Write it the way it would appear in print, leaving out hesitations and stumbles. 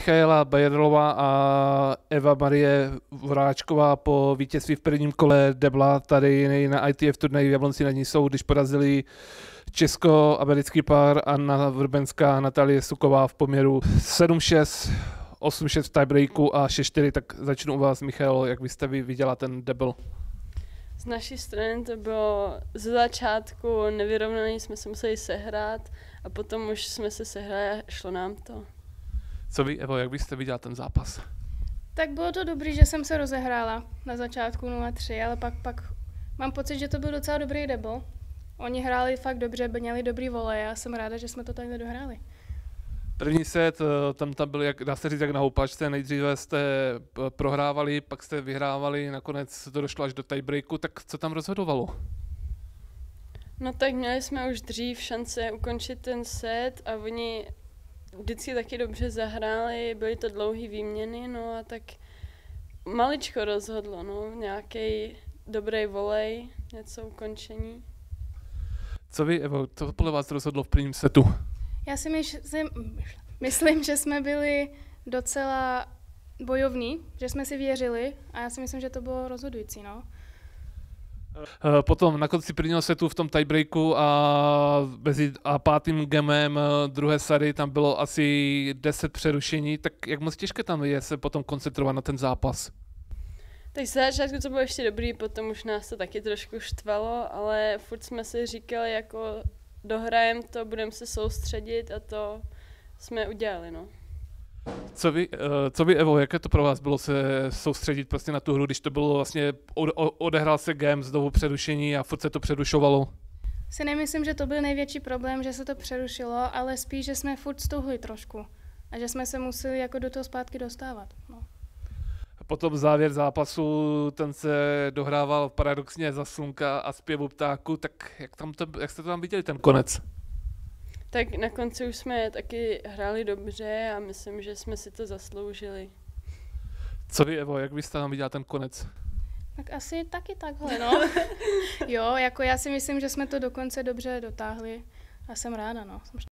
Michaela Bajerlová a Eva Marie Voráčková po vítězství v prvním kole debla tady na ITF turnaji v Jablonci nad Nisou, když porazili česko-americký pár Anna Vrbenská a Natalie Suková v poměru 7-6, 8-6 v tiebreaku a 6-4, tak začnu u vás, Michal, jak byste vy viděla ten debl? Z naší strany to bylo ze začátku nevyrovnaný, jsme se museli sehrát a potom už jsme se sehrali a šlo nám to. Co vy, Evo, jak byste viděla ten zápas? Tak bylo to dobrý, že jsem se rozehrála na začátku 0-3, ale pak mám pocit, že to byl docela dobrý debl. Oni hráli fakt dobře, měli dobrý voleje a jsem ráda, že jsme to takhle dohráli. První set, tam byl, jak, dá se říct, jak na houpačce, nejdříve jste prohrávali, pak jste vyhrávali, nakonec to došlo až do tiebreaku, tak co tam rozhodovalo? No tak měli jsme už dřív šance ukončit ten set a oni vždycky taky dobře zahráli, byly to dlouhé výměny, no a tak maličko rozhodlo, no, nějaký dobrý volej, něco ukončení. Co vy, Evo, co podle vás rozhodlo v prvním setu? Já si myslím, že jsme byli docela bojovní, že jsme si věřili a já si myslím, že to bylo rozhodující, no. Potom na konci prvního setu v tom tiebreaku a pátým gemem druhé sady tam bylo asi 10 přerušení, tak jak moc těžké tam je se potom koncentrovat na ten zápas? Tak z začátku to bylo ještě dobrý, potom už nás to taky trošku štvalo, ale furt jsme si říkali, jako dohrajem to, budeme se soustředit a to jsme udělali, no. Co vy, Evo, jaké to pro vás bylo se soustředit prostě na tu hru, když to bylo vlastně, odehrál se game, znovu přerušení a furt se to přerušovalo? Si nemyslím, že to byl největší problém, že se to přerušilo, ale spíš, že jsme furt stuhli trošku a že jsme se museli jako do toho zpátky dostávat, no. Potom závěr zápasu, ten se dohrával paradoxně za slunka a zpěvu ptáku, tak jak jste to tam viděli, ten konec? Tak na konci už jsme taky hráli dobře a myslím, že jsme si to zasloužili. Co vy, Evo, jak byste tam viděla ten konec? Tak asi taky takhle, no. Jo, jako já si myslím, že jsme to dokonce dobře dotáhli a jsem ráda, no.